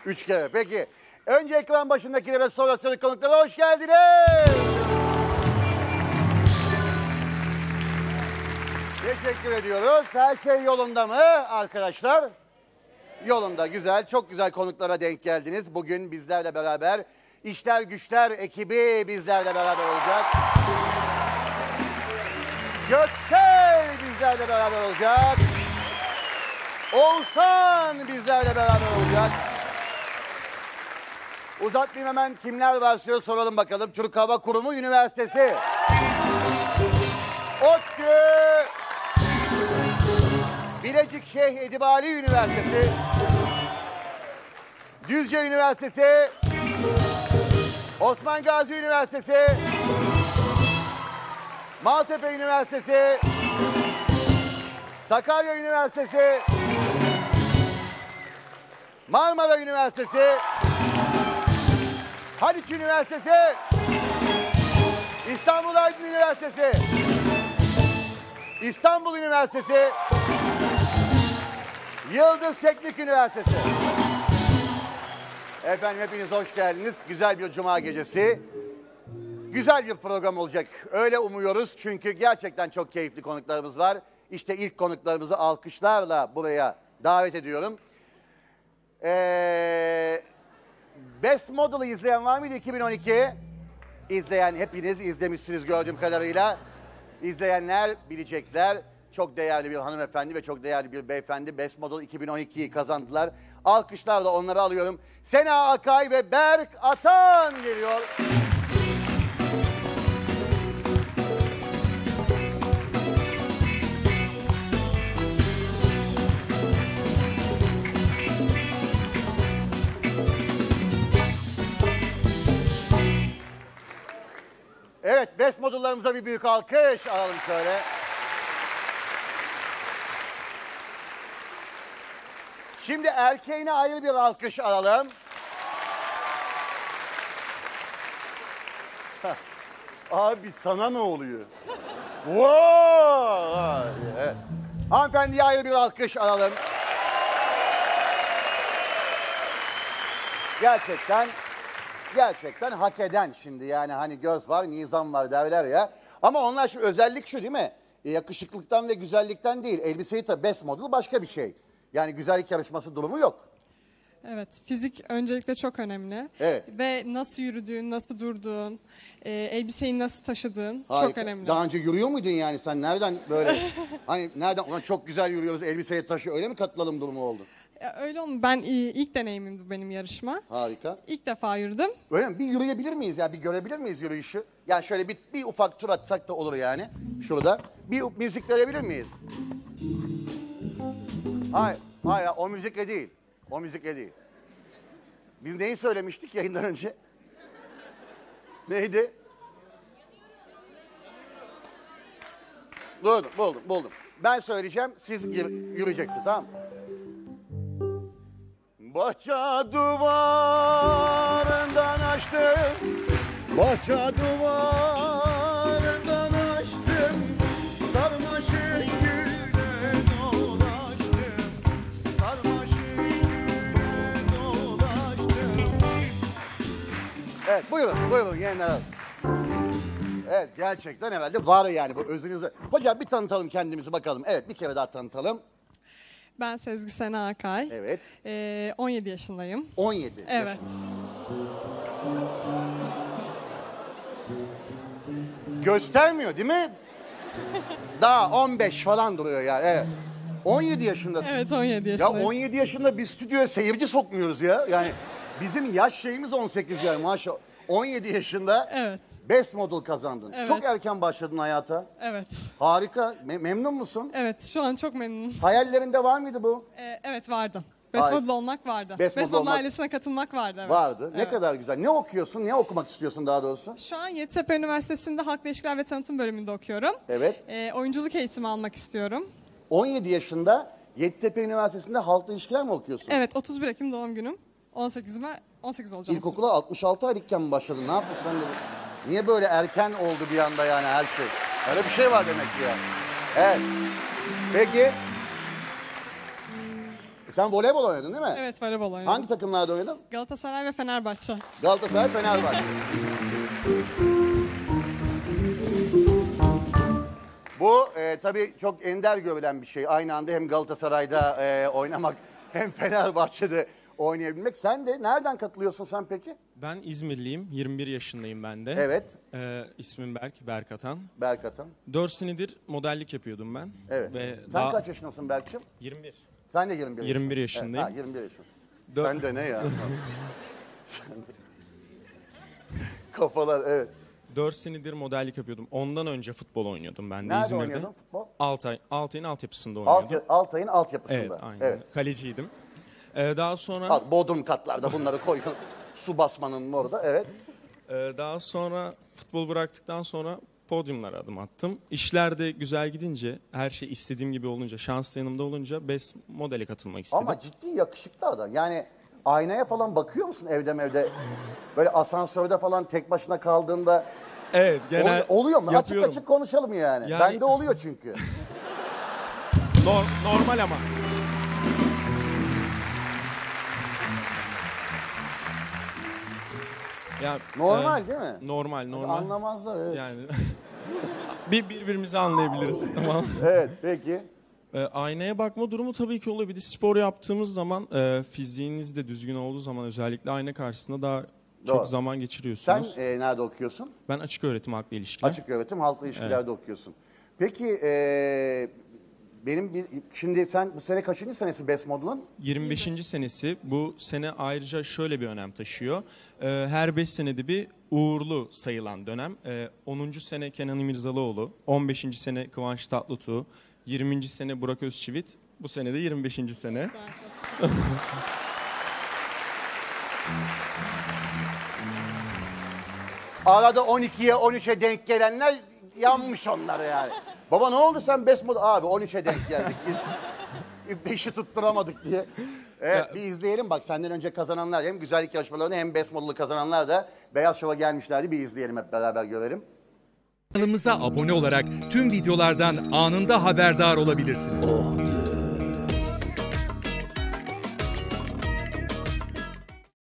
3 kere. Peki. Önce ekran başındakilere ve sonra sıra konuklara hoş geldiniz. Teşekkür ediyoruz. Her şey yolunda mı arkadaşlar? Yolunda, güzel. Çok güzel konuklara denk geldiniz. Bugün bizlerle beraber İşler Güçler ekibi bizlerle beraber olacak. Göksel bizlerle beraber olacak. Oğuzhan bizlerle beraber olacak. Uzatmayayım, hemen kimler var soralım bakalım. Türk Hava Kurumu Üniversitesi. ODTÜ. Bilecik Şeyh Edip Ali Üniversitesi. Düzce Üniversitesi. Osman Gazi Üniversitesi. Maltepe Üniversitesi. Sakarya Üniversitesi. Marmara Üniversitesi. Haliç Üniversitesi. İstanbul Aydın Üniversitesi. İstanbul Üniversitesi. Yıldız Teknik Üniversitesi. Efendim hepiniz hoş geldiniz. Güzel bir cuma gecesi. Güzel bir program olacak. Öyle umuyoruz çünkü gerçekten çok keyifli konuklarımız var. İşte ilk konuklarımızı alkışlarla buraya davet ediyorum. Best Model'ı izleyen var mıydı 2012? İzleyen hepiniz izlemişsiniz gördüğüm kadarıyla. İzleyenler bilecekler. Çok değerli bir hanımefendi ve çok değerli bir beyefendi Best Model 2012'yi kazandılar. Alkışlarla onları alıyorum. Sena Akay ve Berk Atan geliyor. Evet, Best Model'larımıza bir büyük alkış alalım şöyle. Şimdi erkeğine ayrı bir alkış alalım. Abi sana ne oluyor? Wow! Evet. Hanımefendiye ayrı bir alkış alalım. Gerçekten hak eden şimdi yani hani göz var, nizam var derler ya. Ama onlar şimdi özellik şu değil mi? Yakışıklıktan ve güzellikten değil. Elbiseyi tabii Best Model başka bir şey. Yani güzellik yarışması durumu yok. Evet, fizik öncelikle çok önemli. Evet. Ve nasıl yürüdüğün, nasıl durduğun, elbiseyi nasıl taşıdığın Harika. çok önemli. Daha önce yürüyor muydun yani sen? Nereden böyle hani nereden ulan çok güzel yürüyoruz elbiseyi taşı öyle mi katılalım durumu oldu? Ya, öyle oldu. Ben ilk deneyimimdi benim yarışma. Harika. İlk defa yürüdüm. Öyle mi? Bir yürüyebilir miyiz ya? Bir görebilir miyiz yürüyüşü? Yani şöyle bir ufak tur atsak da olur yani. Şurada. Bir müzik verebilir miyiz? Hayır o müzikle değil. O müzikle değil. Biz neyi söylemiştik yayından önce? Neydi? Buldum. Ben söyleyeceğim, siz yürüyeceksiniz, tamam mı? Bahçe duvarından açtım, bahçe duvarından açtım, sarmaşık güle dolaştım, sarmaşık güle dolaştım. Evet, buyurun yeniden. Evet, gerçekten herhalde var yani bu özünüzde. Hocam bir tanıtalım kendimizi bakalım. Evet, bir kere daha tanıtalım. Ben Sezgi Sena Akay. Evet. 17 yaşındayım. 17. Evet. Göstermiyor değil mi? Daha 15 falan duruyor yani. Evet. 17 yaşındasın. Evet, 17 Ya yaşındayım. 17 yaşında biz stüdyoya seyirci sokmuyoruz ya. Yani bizim yaş şeyimiz 18 yani maşallah. 17 yaşında Evet. Best Model kazandın. Evet. Çok erken başladın hayata. Evet. Harika. Memnun musun? Evet, şu an çok memnunum. Hayallerinde var mıydı bu? Evet, vardı. Best Model olmak vardı. Best Best Model Model olmak ailesine katılmak vardı. Evet. Vardı. Ne Evet. kadar güzel. Ne okuyorsun? Ne okumak istiyorsun daha doğrusu? Şu an Yeditepe Üniversitesi'nde Halkla İlişkiler ve Tanıtım bölümünde okuyorum. Evet. Oyunculuk eğitimi almak istiyorum. 17 yaşında Yeditepe Üniversitesi'nde halkla ilişkiler mi okuyorsun? Evet, 31 Ekim doğum günüm. 18 olacağım. İlkokula 66 aylıkken mi başladın? Ne yaptın sen de? Niye böyle erken oldu bir anda yani her şey? Öyle bir şey var demek ki ya. Evet. Peki. Sen voleybol oynadın değil mi? Evet, voleybol oynadım. Hangi takımlarda oynadın? Galatasaray ve Fenerbahçe. Galatasaray, Fenerbahçe. Bu tabii çok ender görülen bir şey. Aynı anda hem Galatasaray'da oynamak hem Fenerbahçe'de oynayabilmek. Sen de nereden katılıyorsun sen peki? Ben İzmirliyim. 21 yaşındayım ben de. Evet. İsmim Berk Atan. Berk Atan. 4 senedir modellik yapıyordum ben. Evet. Ve Sen kaç yaşındasın Berk'cim? 21. Sen de 21 yaşındasın. 21 yaşındayım. Evet, 21 yaşındasın. Sen de ne ya? Kafalar evet. 4 senedir modellik yapıyordum. Ondan önce futbol oynuyordum ben de Nerede İzmir'de. oynuyordun futbol? Altay'ın altyapısında oynuyordum. Altay'ın altyapısında. Evet, aynen. Evet. Kaleciydim. Daha sonra Bodrum katlarda bunları koy. Su basmanın orada evet. daha sonra futbol bıraktıktan sonra podyumlara adım attım. İşler de güzel gidince, her şey istediğim gibi olunca, şans da yanımda olunca best modele katılmak istedim. Ama ciddi yakışıklı adam. Yani aynaya falan bakıyor musun evde? Böyle asansörde falan tek başına kaldığında Evet, genel oluyor mu? yapıyorum. Açık konuşalım yani. Bende oluyor çünkü. Normal ama. Ya, Normal değil mi? Normal. Anlamazlar evet. Yani birbirimizi anlayabiliriz. Tamam. Evet peki. Aynaya bakma durumu tabii ki oluyor. Bir de spor yaptığımız zaman fiziğiniz de düzgün olduğu zaman özellikle ayna karşısında daha Doğru. çok zaman Sen geçiriyorsunuz. nerede okuyorsun? Ben açık öğretim halkla ilişkiler. Açık öğretim halkla ilişkilerde okuyorsun. Peki şimdi sen bu sene kaçıncı senesi Best Model'ın? 25. senesi. Bu sene ayrıca şöyle bir önem taşıyor. Her 5 senede bir uğurlu sayılan dönem. 10. sene Kenan İmirzalıoğlu, 15. sene Kıvanç Tatlıtuğ, 20. sene Burak Özçivit, bu sene de 25. sene. Arada 12'ye 13'e denk gelenler yanmış onlar yani. Baba ne oldu sen Best Model? Abi 13'e denk geldik biz. 5'i tutturamadık diye. Evet bir izleyelim bak senden önce kazananlar hem güzellik yarışmalarını hem Best Model'ı kazananlar da Beyaz Şov'a gelmişlerdi. Bir izleyelim hep beraber görelim. Kanalımıza abone olarak tüm videolardan anında haberdar olabilirsiniz.